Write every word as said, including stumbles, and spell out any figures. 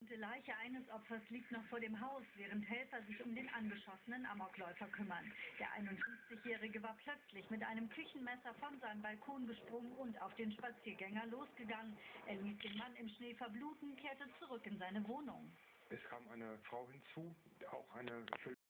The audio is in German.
tote Leiche eines Opfers liegt noch vor dem Haus, während Helfer sich um den angeschossenen Amokläufer kümmern. Der einundfünfzigjährige war plötzlich mit einem Küchenmesser von seinem Balkon gesprungen und auf den Spaziergänger losgegangen. Er ließ den Mann im Schnee verbluten, kehrte zurück in seine Wohnung. Es kam eine Frau hinzu, auch eine